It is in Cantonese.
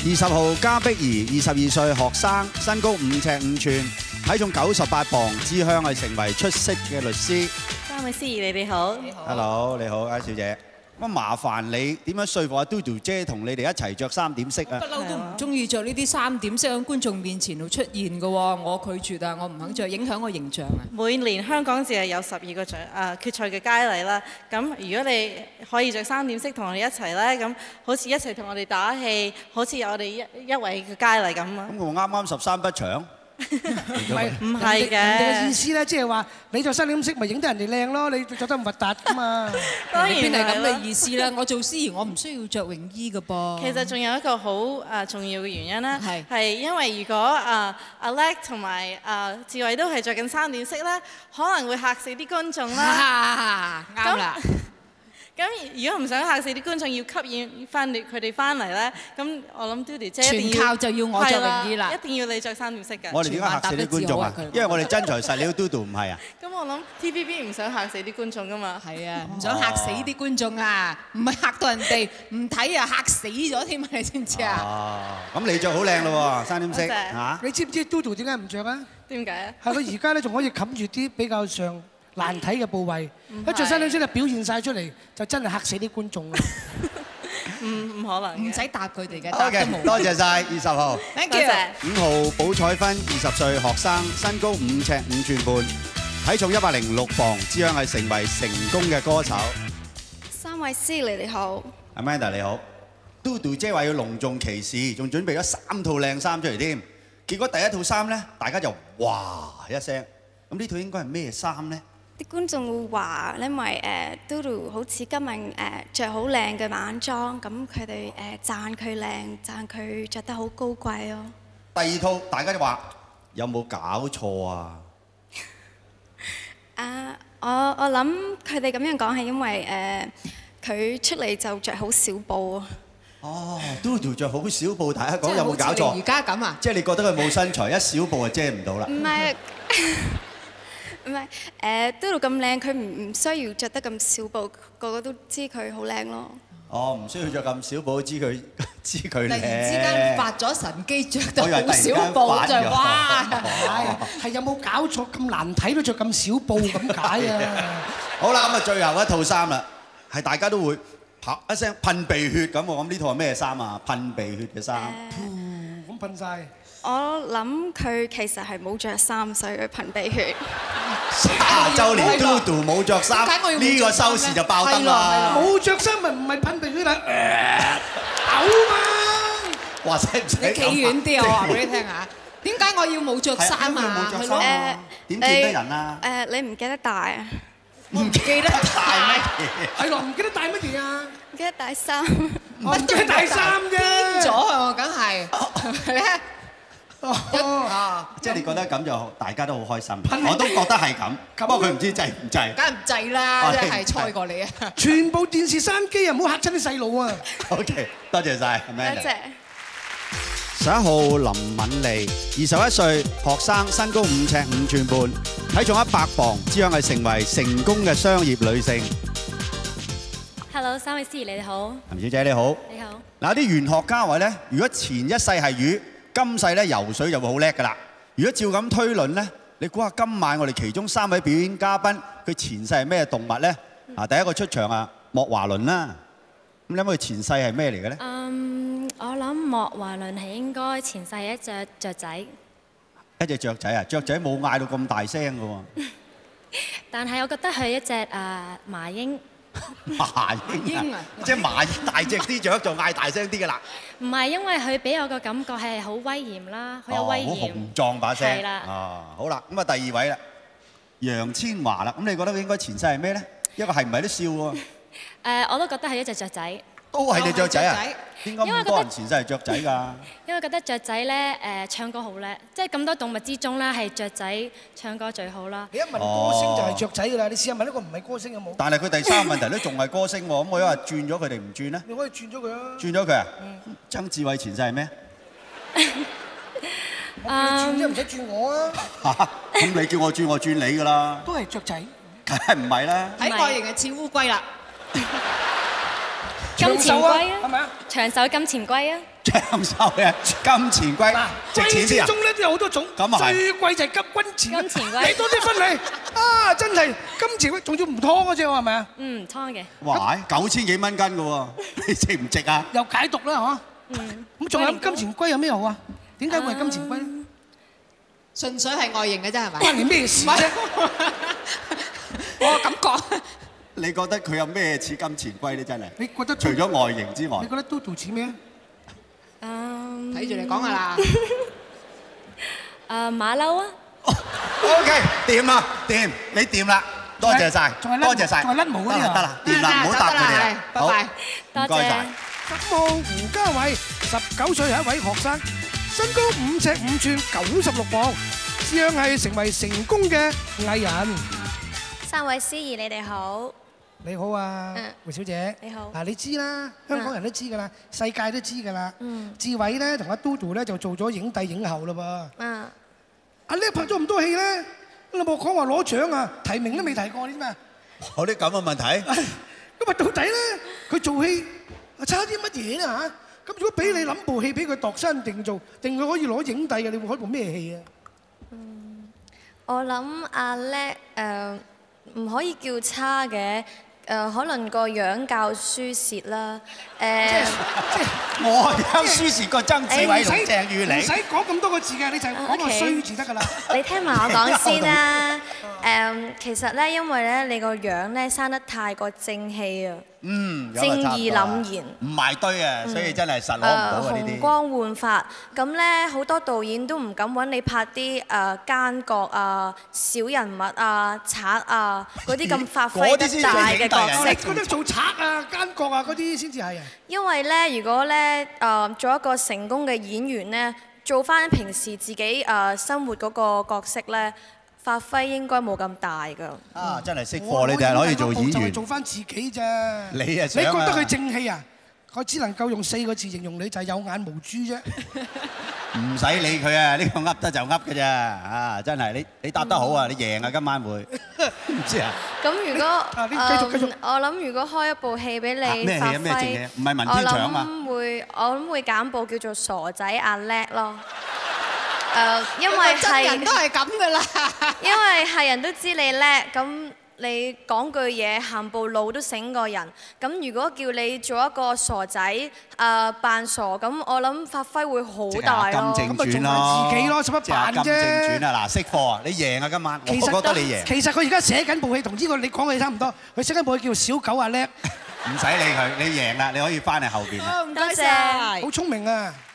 20號加碧兒，22歲學生，身高5尺5寸，體重98磅，志向係成為出色嘅律師。 三位司儀，你哋好。 你好。 Hello， 你好，阿小姐。咁麻煩你點樣說服阿 Dodo 姐同你哋一齊着3點式啊？ 不嬲都唔中意着呢啲3點式喺觀眾面前度出現嘅喎，我拒絕啊，我唔肯着，影響我形象啊。 每年香港只係有12個決賽嘅佳麗啦。咁如果你可以着3點式同我哋一齊咧，咁好似一齊同我哋打氣，好似有我哋一位嘅佳麗咁啊。 咁我啱啱13不長。 唔係嘅， 人哋嘅意思咧，即係話你着3點式咪影得人哋靚咯，你着得咁核突㗎嘛。 當然邊係咁嘅意思啦？我做司儀，我唔需要着泳衣嘅噃。 其實仲有一個好重要嘅原因啦，係因為如果阿叻同埋志偉都係着緊3點式咧，可能會嚇死啲觀眾啦。 啱啦。 咁如果唔想嚇死啲觀眾，要吸引翻佢哋翻嚟咧，咁我諗 Dodo 姐一定要全靠就要我着泳衣啦， 一定要你着3點式㗎。 我哋點解嚇死啲觀眾啊？因為我哋真材實料 Dodo 唔係啊。 咁我諗 TVB 唔想嚇死啲觀眾㗎嘛。 係啊，唔想嚇死啲觀眾啊，唔係嚇到人哋唔睇啊，嚇死咗添啊！你知唔知啊？ 哦，咁你着好靚咯喎，3點式嚇。 你知唔知 Dodo 點解唔着啊？ 點解啊？ 係佢而家咧仲可以冚住啲比較上難睇嘅部位，一着3點式就表現晒出嚟，就真係嚇死啲觀眾啦。 唔可能， 唔使答佢哋嘅。 OK，多謝晒20號。 Thank you。 5號寶彩芬，20歲學生，身高5尺5寸半，體重106磅，志向係成為成功嘅歌手。 三位司儀，你哋好。 Amanda 你好。Dodo 姐話要隆重其事，仲準備咗3套靚衫出嚟添。結果第一套衫咧，大家就哇一聲。咁呢套應該係咩衫咧？ 啲觀眾會話，因為Dodo 好似今日着好靚嘅晚裝，咁佢哋讚佢靚，讚佢着得好高貴咯。 第二套大家就話有冇搞錯啊？ 我諗佢哋咁樣講係因為佢出嚟就着好少布啊。 哦 ，Dodo 着好少布，大家講有冇搞錯？ 而家咁啊？ 即係你覺得佢冇身材，一小布就遮唔到啦。 唔係。唔係，Dodo咁靚，佢唔需要着得咁少布，個個都知佢好靚咯。 哦，唔需要着咁少布，知佢靚。 突然之間發咗神機，着到好少布就哇！ 係有冇搞錯？咁難睇都着咁少布咁解啊！ 好啦，咁啊最後一套衫啦，係大家都會啪一聲噴鼻血咁喎。咁呢套係咩衫啊？噴鼻血嘅衫。 咁噴晒。 我諗佢其實係冇着衫，所以佢噴鼻血。 30週年 Dodo 冇着衫，呢個收視就爆燈啦！ 冇着衫咪唔係噴鼻血啦，嘔嘛！ 話使唔使？ 你企遠啲啊！我話俾你聽下，點解我要冇着衫啊？ 冇着衫點見得人啊？ 你唔記得帶啊？ 唔記得帶咩？ 係咯，唔記得帶乜嘢啊？ 唔記得帶衫。 我唔記得帶衫啫。 癲咗啊！梗係係咩？ 即係你覺得咁就大家都好開心，我都覺得係咁。不過佢唔知制唔制？ 梗係唔制啦，真係猜過你啊！ 全部電視閂機啊，唔好嚇親啲細路啊 ！OK， 多謝晒， 多謝。 11號林敏莉，21歲學生，身高5尺5寸半，體重100磅，志向係成為成功嘅商業女性。 Hello， 三位司儀，你哋好。 林小姐你好。 你好。 嗱，啲玄學家話咧，如果前一世係魚，今世咧游水就會好叻㗎啦。如果照咁推論咧，你估下今晚我哋其中3位表演嘉賓，佢前世係咩動物咧？第一個出場啊，莫華倫啦。咁你諗佢前世係咩嚟嘅咧？ 我諗莫華倫係應該前世係一隻雀仔。 一隻雀仔啊！雀仔冇嗌到咁大聲㗎喎。 但係我覺得係一隻麻鷹。 麻鷹啊！即係麻鷹大隻啲雀就嗌大聲啲㗎啦。 唔係，因為佢俾我個感覺係好威嚴啦，好有威嚴。 好雄壯把聲。 係啦。 好啦，咁啊第2位啦，楊千嬅啦。咁你覺得佢應該前世係咩咧？一個係唔係都笑喎？ 我都覺得係一隻雀仔。 都係隻雀仔啊？點解咁多人前世係雀仔㗎？ 因為覺得雀仔咧唱歌好叻，即係咁多動物之中咧係雀仔唱歌最好啦。 你一問歌星就係雀仔㗎啦，你試下問一個唔係歌星有冇？ 但係佢第3個問題都仲係歌星喎，咁我因為轉咗佢哋唔轉咧？ 你可以轉咗佢啊！ 轉咗佢啊？曾志偉前世係咩？ 我叫你轉啫，唔使轉我啊！ 咁你叫我轉，我轉你㗎啦。 都係雀仔。 梗係唔係啦？ 喺外形係似烏龜啦。 金錢龜啊， 係咪啊？ 長手金錢龜啊， 長壽嘅金錢龜，值錢之啲啊！ 中咧都有好多種， 咁啊係最貴就係金錢龜， 金錢龜俾多啲分你啊！真係金錢龜，仲要唔湯嗰只係咪啊？ 嗯，湯嘅。 哇，9000幾蚊斤嘅喎，你值唔值啊？ 又解毒啦嚇。咁仲有龜苓膏金錢龜有咩好啊？點解會係金錢龜咧？ 純粹係外形嘅啫，係咪？ 關你咩事啫？ 我咁講， 你覺得佢有咩似金錢龜咧？真係， 你覺得除咗外形之外你，覺得 Dodo 似咩啊？ 睇住你講下啦。 馬騮啊， OK，掂啦，掂，你掂啦，多謝晒， 仲係多謝晒， 仲係甩毛嗰啲啊得啦，掂啦，唔好答佢哋啦，好， 拜拜。 多謝唔該晒。。 10號胡嘉偉，19歲係一位學生，身高5尺5寸，96磅，志向係成為成功嘅藝人。 三位司儀，你哋好。 你好啊， 嗯胡小姐。 你好嗱，你知啦，香港人都知㗎啦，世界都知㗎啦。志偉咧同阿 Dodo 咧就做咗影帝影后啦噃。 嗯， 阿叻拍咗咁多戲咧，你冇講話攞獎啊，提名都未提過，你知咩？ 有啲咁嘅問題， 咁啊到底咧，佢做戲差啲乜嘢咧嚇？咁如果俾你諗部戲俾佢度身定做，定佢可以攞影帝嘅，你會開部咩戲啊？ 我諗阿叻唔可以叫差嘅，可能個樣較輸蝕啦。 我樣輸蝕過曾志偉同鄭裕玲唔使。講咁多個字嘅，你就講個 OK 衰字得㗎啦。 你聽埋我講先啦。其實咧，因為咧你個樣咧生得太過正氣啊， 嗯，有正個差唔多啦義凜然。 唔埋堆啊，所以真係實攞唔到啊呢啲。 紅光煥發，咁咧好多導演都唔敢揾你拍啲奸角啊、小人物啊、賊啊嗰啲咁發揮得大嘅角色嗰啲先係影帝。 你覺得做賊啊、奸角啊嗰啲先至係啊？ 因為咧，如果咧做一個成功嘅演員咧，做翻平時自己生活嗰個角色咧，發揮應該冇咁大㗎。 啊，真係識貨，你哋係可以做演員。 就係做翻自己啫。 你啊你覺想啊得佢正氣啊？我只能夠用4個字形容你，就係有眼無珠啫。 唔使理佢啊，呢個噏得就噏嘅啫。啊，真係你答得好啊，你贏啊今晚會。唔知啊？ 咁如果你繼續我諗如果開一部戲俾你咩戲啊發咩正戲啊揮， 唔係文天祥啊嘛我諗會揀部叫做傻仔阿叻咯。因為真人都係咁噶啦。 因為係人都知你叻，咁你講句嘢行步路都醒過人。咁如果叫你做一個傻仔扮傻，咁我諗發揮會好大咯。 金正傳咁咪咯， 做自己咯使乜即係扮啫金正傳啊！嗱，識貨啊，你贏啊今晚，我覺得你贏。 其實佢而家寫緊部戲，同呢個你講嘅嘢差唔多。佢寫緊部戲叫《小狗阿叻》， 唔使理佢，你贏啦，你可以翻去後邊啦。 唔多謝該晒好聰明啊！